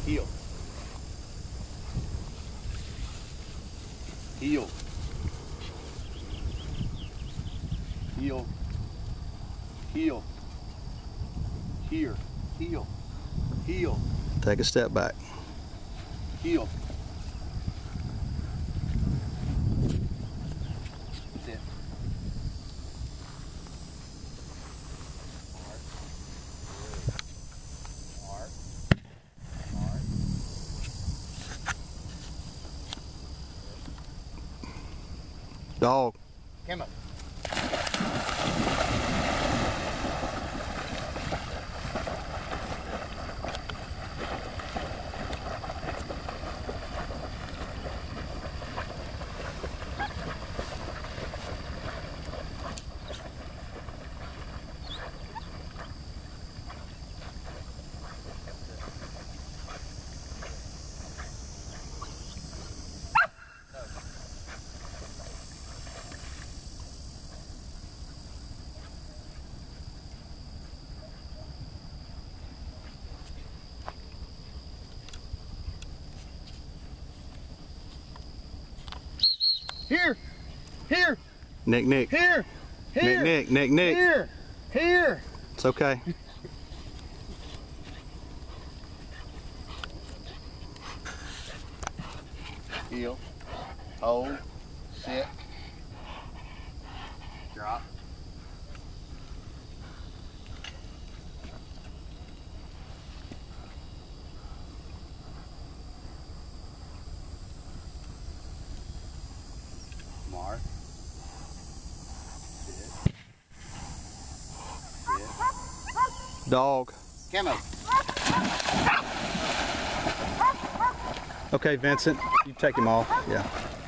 Heel. Heel. Heel. Heel. Here. Heel. Heel. Take a step back. Heel. That's it. Mark. Mark. Dog. Come up. Here. Here. Nick, Nick. Here. Here. Nick, Nick, Nick, Nick. Here. Here. It's okay. Heel. Hold. Sit. Drop. Mark. Sit. Sit. Dog. Camo. Okay, Vincent, you take him off. Yeah.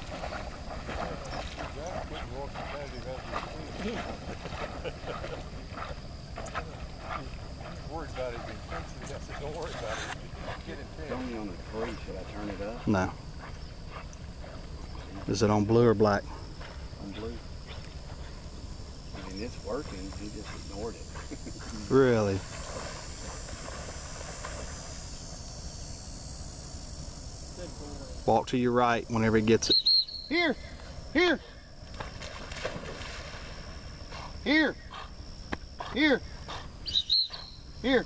Worried about it being sensitive. I said, don't worry about it. Get it fixed. Only on the 3. Should I turn it up? No. Is it on blue or black? On blue. I mean, it's working. He just ignored it. Really? Walk to your right whenever he gets it. Here. Here. Here. Here. Here.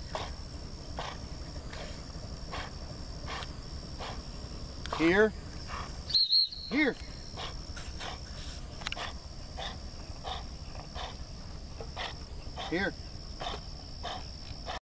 Here. Here. Here.